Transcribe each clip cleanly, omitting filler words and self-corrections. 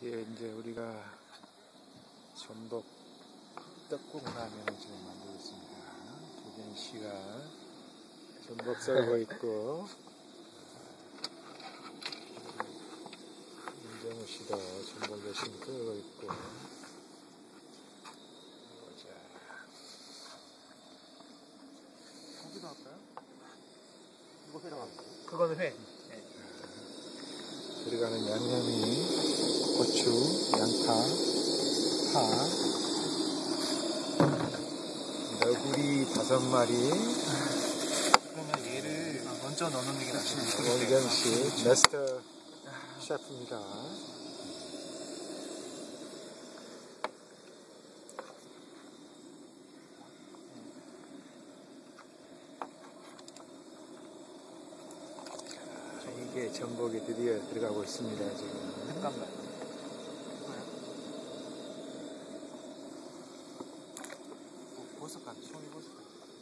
예, 이제 우리가 전복 떡국 라면을 지금 만들고 있습니다. 조경 씨가 전복 썰고 있고, 윤정우 씨도 전복 열심히 썰고 있고. 보자. 고기도 할까요? 이거 회랑 할까요? 그거는 회. 네. 들어가는 양념이 고추, 양파, 파, 너구리 5마리. 그러면 얘를 먼저 넣는 게 낫습니다. 원경 씨, 마스터 셰프입니다. 이게 전복이 드디어 들어가고 있습니다, 지금. 잠깐만. 버섯간, 송이 버섯간.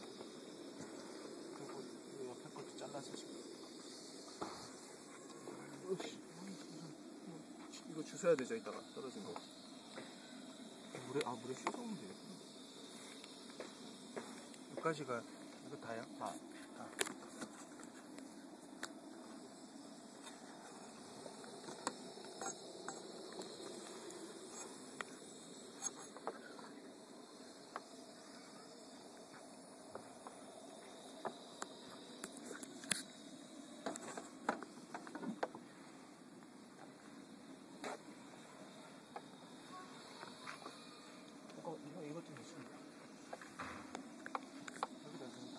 그리고 이 옆에 것도 잘라서 지금. 이거 주워야 되죠, 이따가. 떨어진 거. 물에 씻어오면 되겠구나. 여기까지가, 이거 다요? 다. 이것 좀 있어. 여기다 좀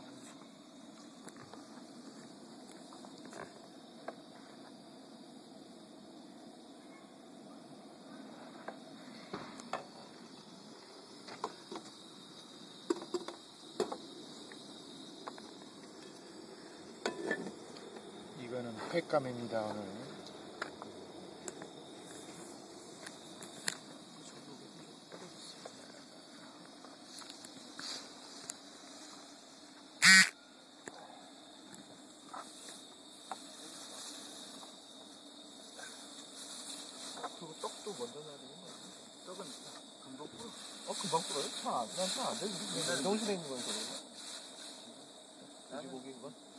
이거는 횟감입니다, 오늘. 그리고 떡도 먼저 넣어야 되는 거 아니야? 떡은 금방 불어. 금방 불어요? 난잘 안 되는데. 옛날에 농실에 있는 건 저런가? 돼지고기 이건?